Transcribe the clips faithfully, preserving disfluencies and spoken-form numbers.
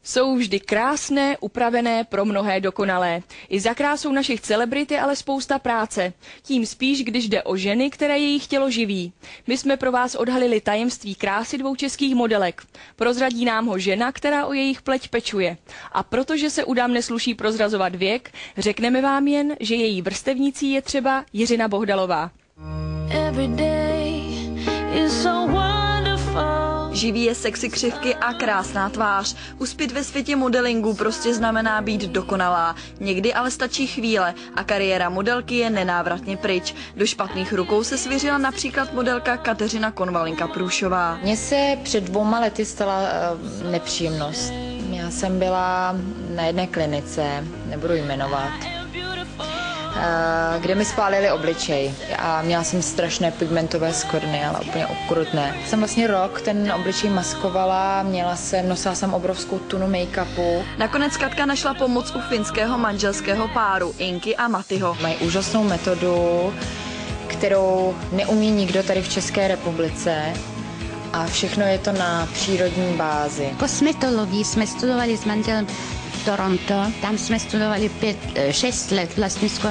Jsou vždy krásné, upravené, pro mnohé dokonalé. I za krásou našich celebrit je ale spousta práce. Tím spíš, když jde o ženy, které jejich tělo živí. My jsme pro vás odhalili tajemství krásy dvou českých modelek. Prozradí nám ho žena, která o jejich pleť pečuje. A protože se u dám nesluší prozrazovat věk, řekneme vám jen, že její vrstevnicí je třeba Jiřina Bohdalová. Živí je sexy křivky a krásná tvář. Uspět ve světě modelingu prostě znamená být dokonalá. Někdy ale stačí chvíle a kariéra modelky je nenávratně pryč. Do špatných rukou se svěřila například modelka Kateřina Konvalinka-Průšová. Mně se před dvouma lety stala uh, nepříjemnost. Já jsem byla na jedné klinice, nebudu jmenovat, kde mi spálili obličej a měla jsem strašné pigmentové skvrny, ale úplně okrutné. Jsem vlastně rok ten obličej maskovala, měla jsem, nosila jsem obrovskou tunu make-upu. Nakonec Katka našla pomoc u finského manželského páru Inky a Matyho. Mají úžasnou metodu, kterou neumí nikdo tady v České republice. A všechno je to na přírodní bázi. Kosmetologii jsme studovali s manželem v Toronto, tam jsme studovali pět, šest let vlastně skoro.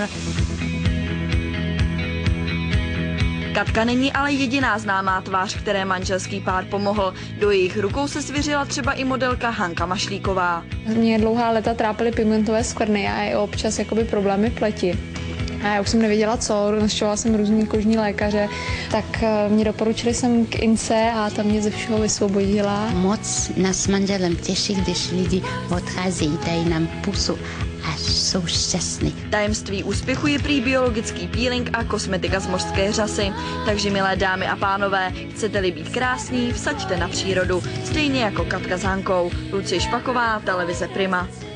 Katka není ale jediná známá tvář, které manželský pár pomohl. Do jejich rukou se svěřila třeba i modelka Hanka Mašlíková. Mě dlouhá léta trápily pigmentové skvrny a i občas jakoby problémy pleti. A já už jsem nevěděla co, navštěvovala jsem různý kožní lékaře, tak mě doporučili jsem k Ince a tam mě ze všeho vysvobodila. Moc nás s manželem těší, když lidi odcházejí, dají nám pusu a jsou šťastní. Tajemství úspěchu je prý biologický peeling a kosmetika z mořské řasy. Takže milé dámy a pánové, chcete-li být krásní, vsaďte na přírodu. Stejně jako Katka s Hankou. Lucie Špaková, televize Prima.